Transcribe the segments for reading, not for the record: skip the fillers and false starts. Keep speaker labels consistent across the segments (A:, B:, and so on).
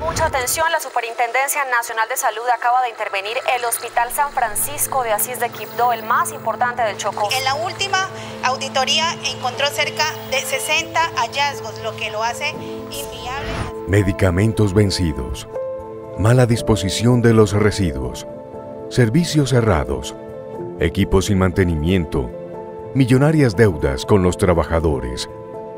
A: Mucha atención, la Superintendencia Nacional de Salud acaba de intervenir el Hospital San Francisco de Asís de Quibdó, el más importante del Chocó.
B: En la última auditoría encontró cerca de 60 hallazgos, lo que lo hace inviable.
C: Medicamentos vencidos, mala disposición de los residuos, servicios cerrados, equipos sin mantenimiento, millonarias deudas con los trabajadores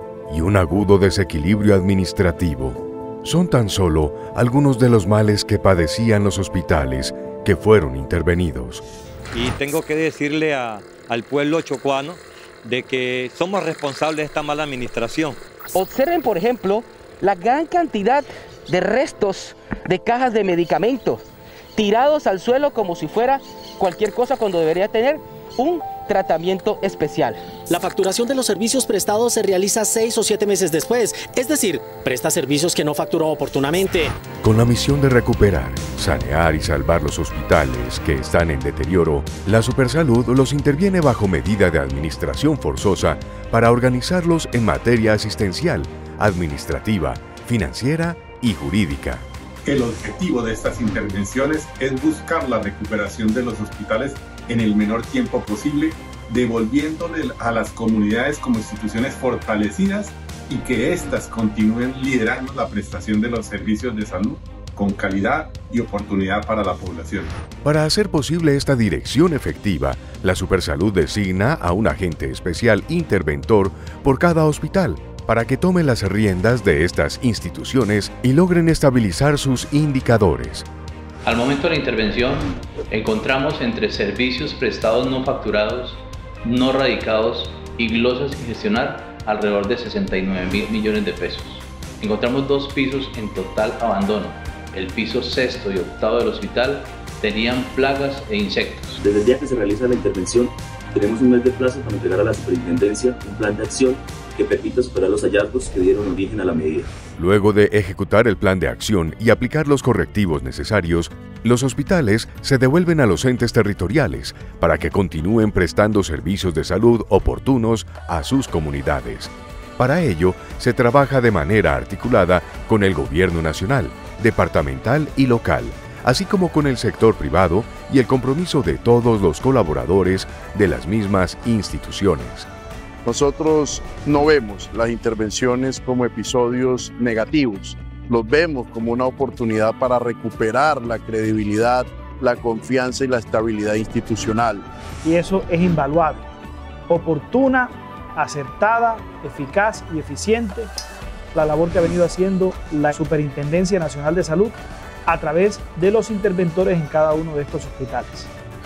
C: y un agudo desequilibrio administrativo son tan solo algunos de los males que padecían los hospitales que fueron intervenidos.
D: Y tengo que decirle al pueblo chocuano de que somos responsables de esta mala administración.
E: Observen, por ejemplo, la gran cantidad de restos de cajas de medicamentos tirados al suelo como si fuera cualquier cosa cuando debería tener un tratamiento especial.
F: La facturación de los servicios prestados se realiza 6 o 7 meses después, es decir, presta servicios que no facturó oportunamente.
C: Con la misión de recuperar, sanear y salvar los hospitales que están en deterioro, la Supersalud los interviene bajo medida de administración forzosa para organizarlos en materia asistencial, administrativa, financiera y jurídica.
G: El objetivo de estas intervenciones es buscar la recuperación de los hospitales en el menor tiempo posible, devolviéndole a las comunidades como instituciones fortalecidas y que éstas continúen liderando la prestación de los servicios de salud con calidad y oportunidad para la población.
C: Para hacer posible esta dirección efectiva, la Supersalud designa a un agente especial interventor por cada hospital, para que tomen las riendas de estas instituciones y logren estabilizar sus indicadores.
H: Al momento de la intervención, encontramos entre servicios prestados no facturados, no radicados y glosas sin gestionar alrededor de 69.000 millones de pesos. Encontramos 2 pisos en total abandono. El piso 6º y 8º del hospital tenían plagas e insectos.
I: Desde el día que se realiza la intervención, tenemos un mes de plazo para entregar a la Superintendencia un plan de acción que permita superar los hallazgos que dieron origen a la medida.
C: Luego de ejecutar el plan de acción y aplicar los correctivos necesarios, los hospitales se devuelven a los entes territoriales para que continúen prestando servicios de salud oportunos a sus comunidades. Para ello, se trabaja de manera articulada con el gobierno nacional, departamental y local, así como con el sector privado y el compromiso de todos los colaboradores de las mismas instituciones.
J: Nosotros no vemos las intervenciones como episodios negativos, los vemos como una oportunidad para recuperar la credibilidad, la confianza y la estabilidad institucional.
K: Y eso es invaluable, oportuna, acertada, eficaz y eficiente la labor que ha venido haciendo la Superintendencia Nacional de Salud a través de los interventores en cada uno de estos hospitales.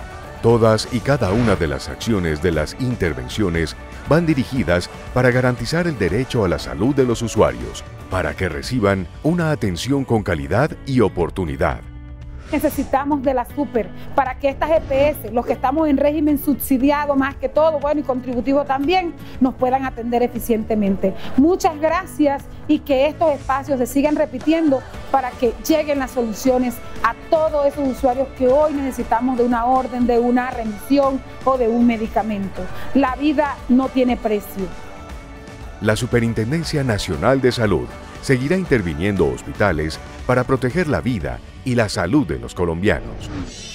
C: Todas y cada una de las acciones de las intervenciones van dirigidas para garantizar el derecho a la salud de los usuarios, para que reciban una atención con calidad y oportunidad.
L: Necesitamos de la Super para que estas EPS, los que estamos en régimen subsidiado más que todo, bueno, y contributivo también, nos puedan atender eficientemente. Muchas gracias y que estos espacios se sigan repitiendo para que lleguen las soluciones a todos esos usuarios que hoy necesitamos de una orden, de una remisión o de un medicamento. La vida no tiene precio.
C: La Superintendencia Nacional de Salud seguirá interviniendo hospitales para proteger la vida y la salud de los colombianos.